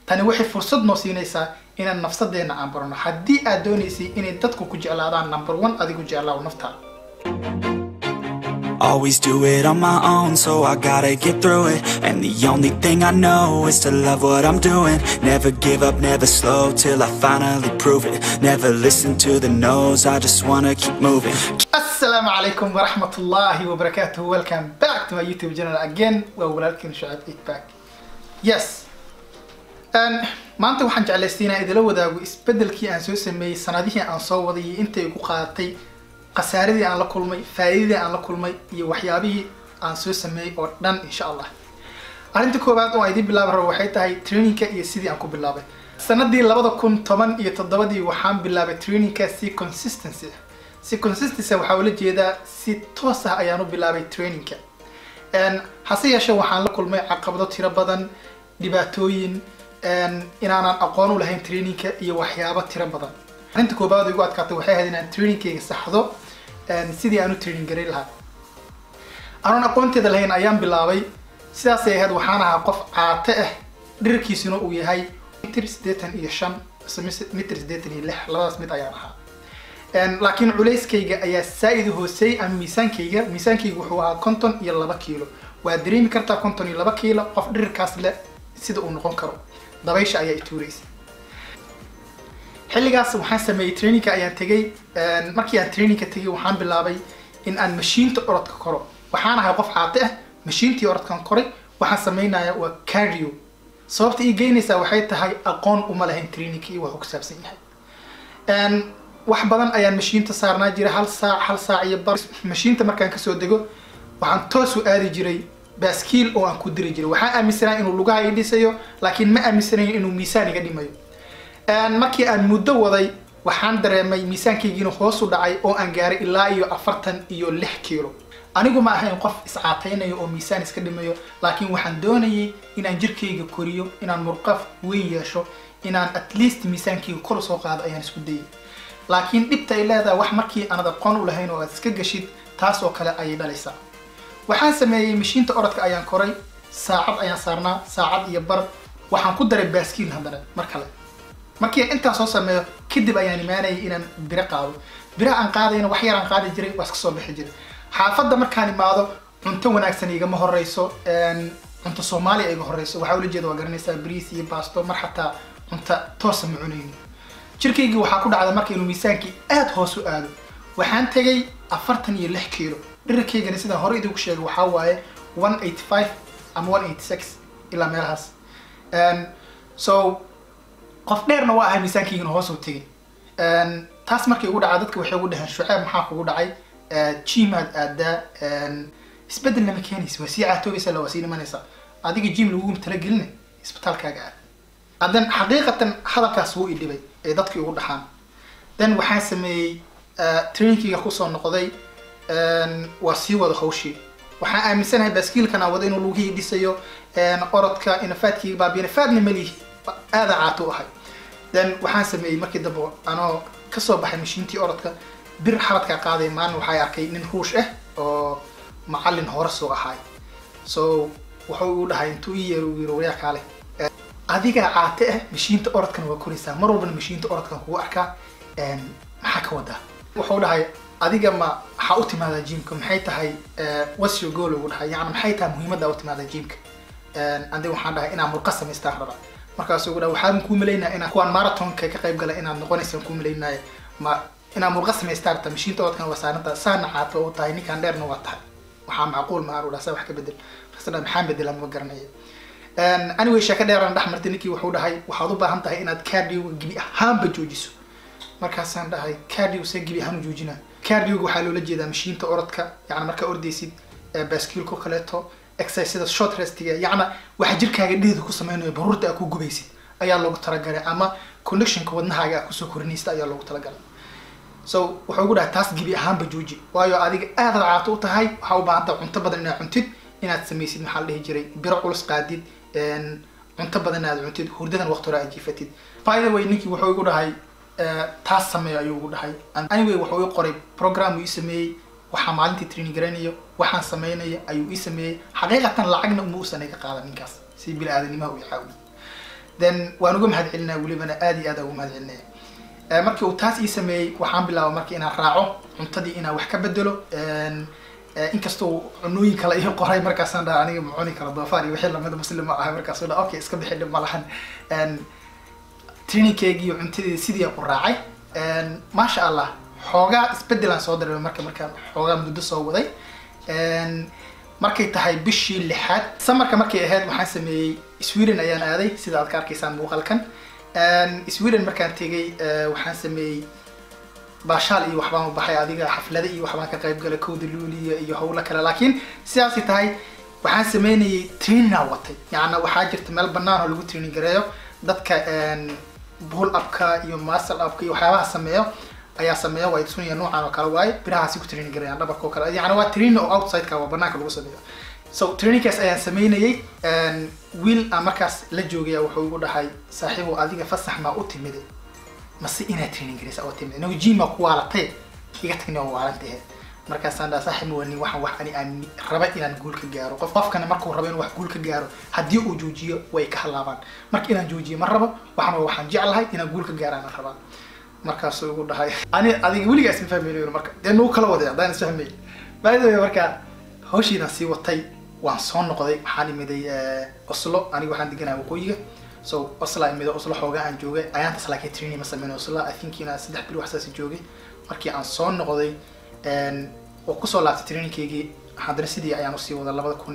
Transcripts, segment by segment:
tani waxay fursad noo siinaysaa inaan nafsadeena aan barano haddii aad doonaysay inay dadku ku jeclaadaan number 1 adigu jeclaaw naftaada. Always do it on my own, so I gotta get through it. And the only thing I know is to love what I'm doing. Never give up, never slow, till I finally prove it. Never listen to the no's, I just wanna keep moving. Assalamu alaikum wa rahmatullahi wa barakatuh. Welcome back to my YouTube channel again. Welcome Shuaib Eat Back. Yes. And maanta waxaan jeclaysiinaa idila wadaago isbedelkii aan soo sameeyay sanadihii aan soo waday intay ku qaadatay qasaaradii aan la kulmay faa'iidadii aan la kulmay iyo waxyaabihii aan soo sameeyay oo dhan insha Allah. Arrinta koobaad oo ay dib bilaabay waxay tahay trainingka iyo sidii aan ku bilaabay. Sanadii 2017 waxaan bilaabay trainingka si consistency waxa uu la jeedaa si toos ah ayaan u bilaabay trainingka. Hase yeeshee waxaan la kulmay caqabado tiro badan, dhibaatooyin inaanan aqoon u lahayn trainingka iyo waxyaabo tiro badan. Arrinta koobaad oo igu adkaatay waxay ahayd inaan trainingkayga saxdo sidii aan u training garay lahaa. Aanan aqoonteeda lahayn ayaan bilaabay. Sidaas ay ahayd waxaan ahaa qof caate ah, dhererkiisuna uu yahay 1.85 1.86 labadaas mid ayaan ahaa. Laakiin culeyskayga ayaa saaid u hoosay ama miisaankayga wuxuu ahaa 52 kiilo. Waa dareemi kartaa 52 kiilo qof dhererkaas leh sida uu noqon karo. dabaysha ayaa i tuuraysay. xilligaas waxaan sameeyay trainingka ayaan tagay. Markii aan trainingka tagay waxaan bilaabay in aan mashiinta orodka koro. waxaan ahay qof caate ah, mashiintii orodkan koray waxaan sameeynayaa waa cardio. sababta ii geynaysaa waxay tahay aqoon uma lahayn trainingka iyo wax ku saabsan yahay. wax badan ayaan mashiinta saarnaa jiray hal saac iyo bar. mashiinta markaan kasoo dego waxaan toos u aadi jiray baaskiil oo aan ku diri jiray. waxaan aaminsanaa inuu lugaha ii dhisayo laakiin ma aaminsanayn inuu miisaan iga dhimayo. markii aan muddo waday waxaan dareemay miisaankaygiina hoos u dhacay oo aan gaaray ilaa iyo 46 kiilo. anigu ma ahayn qof iscaateynayo oo miisaan iska dhimayo, laakiin waxaan doonayay inaan jirkayga koriyo, inaan murqaf weyn yeesho, inaan at least miisaankayga kor soo qaado ayaan isku dayay. laakiin dhibta ay leedahay wax markii aan aqoon u lahayn oo aad iska gashid taas oo kale ayay dhalaysaa. waxaan sameeyay mashiinta orodka ayaan koray, saacad ayaan saarnaa, saacad iyo bar. waxaan ku daray baaskiil haddana mar kale. markii intaan soo sameeyo kadib ayaan imaanayay inaan biro qaado. biro aan qaadayna wax yar aan qaadi jiray waa iska soo bixi jiray. xaafadda markaan imaado cunto wanaagsan igama horeyso, cunto Soomaali iga horeyso. waxa ula jeedo waa garanaysaa bariis iyo baasto, mar xataa cunto toos ma cunayno. jirkayga waxaa ku dhacday markii inuu miisaankii aad hoos u aado. waxaan tagay 46 kiilo. dhererkaygana sidaan hore idinku sheegay waxaa waaye 185 ama 186 ilaa meelahaas. so qof dheerna waa ahay, miisaankaygana hoos u tagay. taas markii ugu dhacay dadka waxay ugu dhaheen Shuaib maxaa kugu dhacay? gym aada isbedel lama keenaysa, waa sii caatoobaysa la wasiin imanaysa. adiga gym lagu talagelin isbitaalkaaga aad. hadan xaqiiqatan hadalkaas wuu i dhibay ee dadkii ugu dhaxaan. dan waxaan sameeyay trainingkiga ku soo noqday. waa sii wada hawshii. waxaan aaminsanahay baaskiilkan aan wada inuu lugihii dhisayo, orodka in faadkii baabiina faadna malihi aada caato ahay. dan waxaan sameeyay markii dambe anoo ka soo baxay mashiintii orodka bir xabadka qaaday. maan waxay arkay nin ruush ah oo macallin hore soo ahay. so wuxuu u dhahay intuu ii yeero wariya kale adiga caate ah mashiinta orodkan waa koraysaa, mar walba mashiinta orodkan kugu arkaa maxaa ka wadaa? wuxuu dhahay adiga ma waxa u timaada gymka, maxay tahay what's your goal? ugu dhahay yani maxay tahay muhiimadda u timaada gymka? aniga waxaan dhahay inaan murqa samaystaan raba. markaas ugu dhahay waxaan ku maleynaa inaan kuwan marathonka ka qayb gala inaad noqonaysaan ku maleynaa ma inaan murqa samaystaan ta mashiinta orodkan waa saaranta saana caato oo tahay ninkan dheerna waa tahay. waxaa macquul ma aru dhaasa wax ka bedel fasada maxaan bedelan ma garanayo. anyway shaka dheeraan dhaxmartay ninkii wuxuu dhahay waxaad u baahan tahay inaad cardio gibi ahaanba joojiso. markaasaan dhahay cardio se gibi ahaan u joojinaa. cardio waxaa loola jeedaa mashiinta orodka, yani marka ordaysid baaskiilka kaleeto exercise sida short restiga, yani waxa jirkaaga dheeda ku sameynayo baruurta aad ku gubaysid ayaa loogu talagalay, ama connectionka wadnahaaga aad kusoo korinaysid ayaa loogu talagalay. so wuxuu ugu dhahay taas gibi ahaanba jooji, waayo adiga aad caato u tahay. waxaa u baahan tahay cunto badan inaad cuntid, inaad samaysid maxaa la dhihi jiray biro culus qaadid, cunto badan inaad cuntid, hurdadan waqti hore aad jiifatid. by the way ninkii wuxuu ugu dhahay taas sameeyo ayuu ugu dhahay. anyway wuxuu ii qoray program uu ii sameeyey. waxaa maalintii training garanayo waxaan sameynaya ayuu ii sameeyey. xaqiiqatan lacagna uma uusan iga qaadan ninkaas si bil aadanimaha u caawiyo. then waan uga mahad celinaa welibana aad iyo aad uga mahad celinaya markii uu taas ii sameeyey waxaan bilaabay markii inaan raaco cuntadii inaan wax ka bedelo inkastoo cunooyin kale iyo qoray markaasaan dhaha aniga ma cuni karo doofaar iyo wixii lamida muslim ma ahay markaasuu dhaha okay iska bixi dhib ma lahan trainingkeygii iyo cuntadii sidii aan u raacay maasha allah xoogaa isbedelaan soo dareemay markaan xoogaa muddo soo waday markay tahay bishii 6aad samarka markay ahayd waxaan sameeyay Sweden ayaan aaday sida aad ka arkaysaan muuqaalkan Sweden markaan tegay waxaan sameeyay baashaal iyo waxbaan u baxay adiga xaflada iyo waxbaan ka qayb galay kowda luuliya iyo hawlo kale laakiin sidaas ay tahay waxaan sameynayay training watay yaani waxaa jirta meel banaan oo lagu training gareeyo dadka pull upka iyo muscle upka iyo waxyaabaha sameeyo ayaa sameeyo way sunniya noocan oo kale waay birahaasi ku training gareeyaan dhabarka oo kale yaani waa training oo outside ka waa banaanka lagu sameeyo so training kaas ayaan sameynayay wiil aan markaas la joogay wuxuu igu dhahay saaxiibo adiga fasax ma u timid mase ina training gareysa oo timid inagu gym ku waalatay iga tagna oo waalatay markaas aan saaxiib wani waxaan aan raba inaan guul ka gaaro qofkana markuu rabo inuu wax guul ka gaaro hadii uu joojiyo way ka halaabaan marka inaan joojiyo ma rabo waxaan jeclahay inaan guul ka gaaro aan rabaa markaas uu dhahay adiga weligaa isma fahmayno marka deenu kala waday hadaan isfahmay baadii marka hawshiina si watay waan soo noqday waxaan imiday Oslo aniga waxaan deganaa waqooyiga so Oslo imiday Oslo xoogaa aan joogay ayaan taslaankay training ma sameeyay Oslo I think ina 3 bil wax saas joogay markii aan soo noqday oo ku soo laabtay trainingkeygii hadana sidii ayaan u sii waday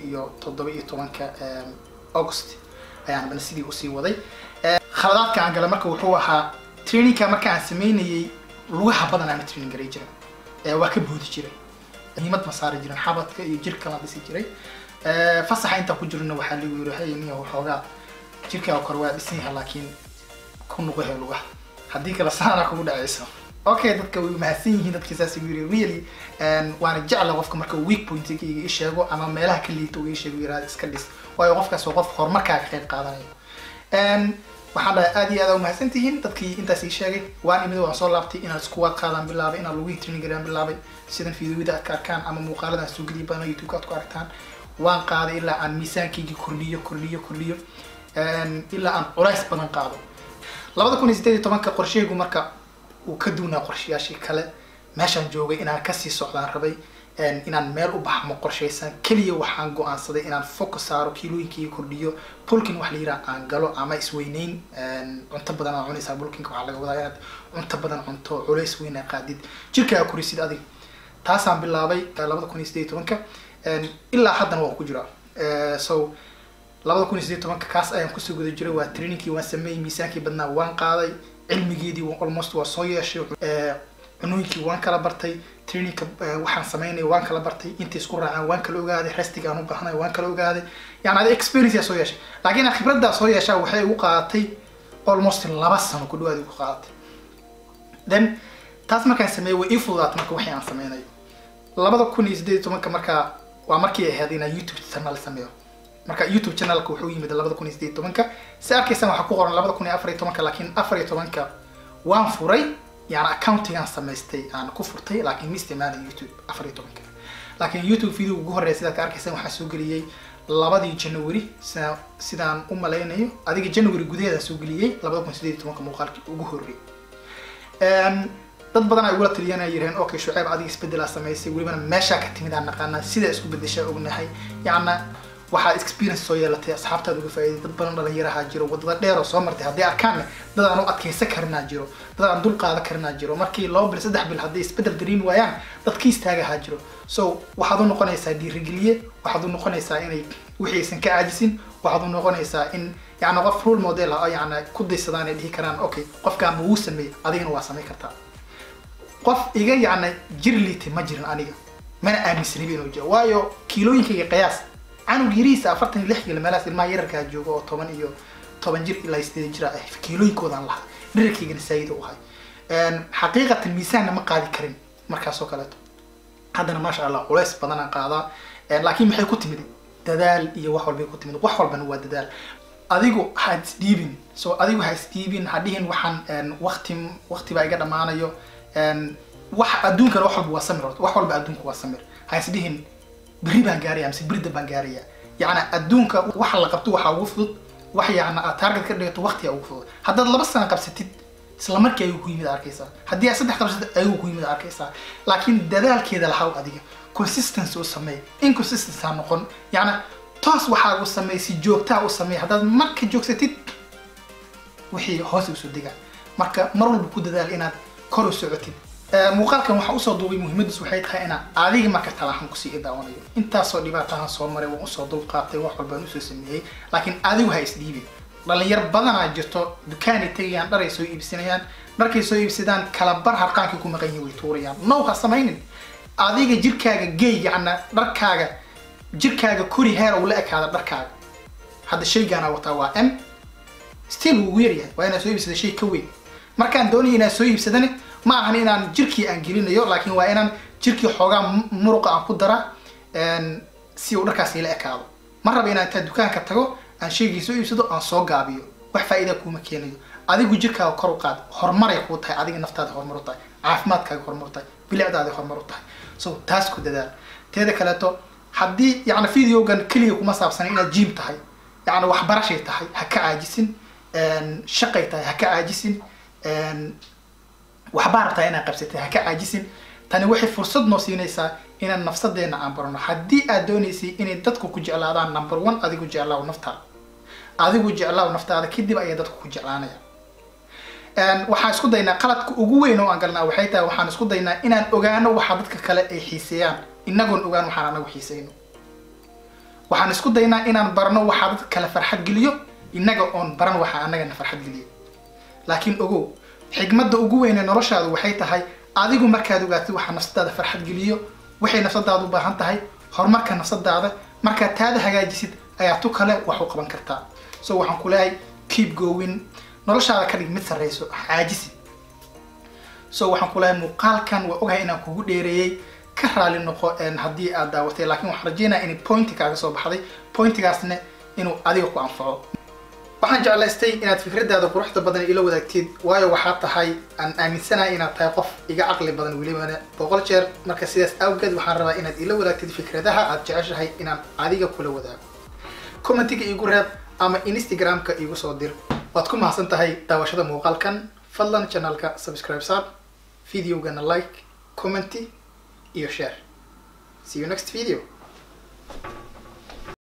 2017 August ayaan bana sidii u sii waday khaladaadka aan galay marka wuxuu ahaa trainingka marka aan sameynayay lugaha badan aan training garay jiray waa ka boodi jiray niimad ma saari jirin xabadka iyo jirka la dhisi jiray fasaxa inta ku jirna waxa lagu yiraahday inuu waxoogaa jirka kor waa dhisan yahay laakiin ku nuqahay lugaha hadii kala saara ku dhacayso okay dadka way mahadsan yihiin dadka saas ugu yiri really waana jecel qofka marka weak point-iga ii sheego ama meelaha ka liito ii sheego yiraahdo iska dhis waayo qofkaas waa qof horumarka ka qayb qaadanayo waxaan aad iyo aad u mahadsantihiin dadkii intaas ii sheegay waan imid waan soo laabtay inaan isku wad qaadaan bilaabay inaan lagu training garan bilaabay sidan fiidiyoda aad ka arkaan ama muuqaaladan soo geliyo bana YouTube aad ku aragtaan waan qaaday ilaa aan miisaankayga kordhiyo ilaa aan culays badan qaado 2018 qorsheygu marka uu ka duunaa qorshayaashii kale meeshaan joogay inaan ka sii socdaan rabay inaan meel u baxmo qorsheysan kaliya waxaan go'aansaday inaan focus saaro kiilooyinkii kordhiyo bulking wax la yiraahdo aan galo ama isweynayn cunto badan aan cunaysaa bulking waxa laga wadaa inaad cunto badan cunto culays weyn ay qaadid jirkaaga korisid adiga taasaan bilaabay 2018 ilaa haddana waa ku jiraa so 2018 kaas ayaan ku soo guda jiray waa trainingkii waan sameeyay miisaankii badnaa waan qaaday cilmigeedii almost waa soo yeeshay cunooyinkii waan kala bartay trainingka waxaan sameynay waan kala bartay intii isku raacaan waan kala ogaaday restiga aan u baahnay waan kala ogaaday yaani experience soo yeeshay laakiin khibradda soo yeeshay waxay ugu qaadatay almost 2 sano ku dhawaad ugu qaadatay then taas markaan sameeyay way ifudaat marka waxaan sameynay 2018 marka waa markii ay ahayd inaan YouTube channel sameeyo marka YouTube channelku wuxuu yimid 2018 saakaysan waxa ku qoran 2014 laakiin 14 waan furay يعني accounting aan samaystay aan ku furtay laakiin ma isticmaalay YouTube 14 laakiin YouTube video ugu horeeyay sida ka arkaysan waxa soo galiyay 2 January sidaan u maleynayo adiga January gudaheeda soo galiyay 2018 muuqaalkii ugu horeeyay dad badan ay ugu taliyana yireen okay Shucayb adiga isbedel samaysay waliba meesha ka timid aan naqaana sida isku bedeshay ognahay yaana waxa experience soo yeelatay asxaabtaada uga faa'iiday dad badan dhalinyaraha jiro wadada dheer oo soo martay hadii arkaan dad aan u adkeysan karnaa jiro dad aan dul qaadan karnaa jiro markii 2 bil 3 bil hadii isbedel dareemi waayaan dadkii istaagaha jiro so waxaad u noqonaysaa dhiirigeliye waxaad u noqonaysaa inay wixii ka caajisin waxaad u noqonaysaa in yaani qof role model ah yaani ku daysadaan ay dhihi karaan okay qofkaan buu sameeyay adigana waa sameey kartaa qof iga yaani jirliiti ma jirin aniga mana aaminsani inuu jiro waayo kiilooyinkayga qiyaas عنو جريس أفرتني لحية لما لا ما يركع جوجو طبعا جير إلا يستجرا في كيلو يكون الله نركي جن السيد وهاي حقيقة الميزان ما قاعد يكرم مركز وكالته هذا ما شاء الله وليس بدنا قاعدة لكن محي كنت مدي دال يوحول بيكون مدي وحول بنو دال أديكو هاد ستيفن أديكو هاد ستيفن هادين وحن وقت بقى جدا معنا يو أدونك وحول بواسمر وحول بأدونك واسمر هاي ستيفن بريبان جارية أمس بريد بانجارية يعني أدونك وحلا قبته وحوفض wax yacni aad target ka dhigato waqti ugu fudud haddaad 2 sano qabsatid isla markii ayuu ku yimid arkaysaa haddii aad 3 qabsatid ayuu ku yimid arkaysaa laakiin dadaalkeeda lahaw adiga consistency u samee inconsistency ha noqon yacni toos waxaa u samee si joogtaa u samee haddaad marka joogsatid wixii hoos u soo diga marka mar walba ku dadaal inaad kor u socotid muuqaalkan waxa u soo duubay muhiimadiisu waxay tahay inaad adiga marka talahan ku sii daawanayo intaasoo dhibaatahan soo maray waan u soo dulqaatay wax walba aan u soo sameeyay laakiin adigu ha isdhiibin dhalinyar badanaa jirto dukaanay tagayaan dhar ay soo iibsanayaan markay soo iibsadaan kala bar harqaankii ku maqan yihiin way tuurayaan no ha samaynin adiga jirkaaga geey yacni dharkaaga jirkaaga kori heer uu la ekaada dharkaaga hadda shaygaana wataa waa M still wuu yaryahay waa inaad soo iibsada shay ka weyn markaan doonay inaad soo iibsadane ma ahan inaan jirkii aan gelinayo laakiin waa inaan jirkii xoogaa muruqa aan ku dara si uu dharkaas ila ekaado ma raba inaan inta dukaanka tago aan shaygii soo iibsado aan soo gaabiyo wax faa'iido kuma keenayo adigu jirkaaga kor u qaad horumaray ku tahay adiga naftaada horumar u tahay caafimaadkaaga horumar u tahay bilicdaada horumar u tahay so taas ku dadaal teeda kaleeto haddii yacni videogan kaliya kuma saabsan inaad gym tahay yacni waxbarashay tahay ha ka caajisin shaqay tahay ha ka caajisin waxbaa rabtaa inaad qabsatay ha ka caajisin tani waxay fursad noo siinaysaa inaan nafsadeena aan barano haddii aad doonaysay inay dadku ku jeclaadaan number 1 adigu jeclaaw naftaada adigu jeclaaw naftaada kadib ayay dadku ku jeclaanayaan waxaan isku daynaa qaladka ugu weyn oo aan galnaa waxay tahay waxaan isku daynaa inaan ogaano waxa dadka kale ay xiiseeyaan inagoon ogaan waxaan anagu xiiseyno waxaan isku daynaa inaan barno waxa dadka kale farxad geliyo inaga oon baran waxa anagana farxad geliyo laakiin ogow xigmadda ugu weyn ee noloshaadu waxay tahay adigu markaad ogaatid waxa nafsadaada farxad geliyo waxay nafsadaadu u baahan tahay horumarka nafsadaada markaad taada hagaajisid ayaa tu kale wax u qaban kartaa so waxaan ku leeyahay keep going noloshaada ka dhig mid sareyso caajisid so waxaan ku leeyahay muuqaalkan waa ogahay inaan kugu dheereeyay ka raali noqo haddii aad daawatay laakiin waxaan rajeynayaa in pointi kaaga soo baxday pointigaasna inuu adiga ku anfaco waxaan jeclaystay inaad fikradaada quruxda badan ila wadaagtid waayo waxaa tahay aan aaminsanahay inaad tahay qof iga caqli badan welibana 100 jeer marka sidaas awgeed waxaan rabaa inaad ila wadaagtid fikradaha aad jeceshahay inaan adiga kula wadaago commentiga igu reeb ama instagramka igu soo dir waad ku mahadsan tahay daawashada muuqaalkan fadlan channelka subscribe saar videogana like comment iyo share see you next video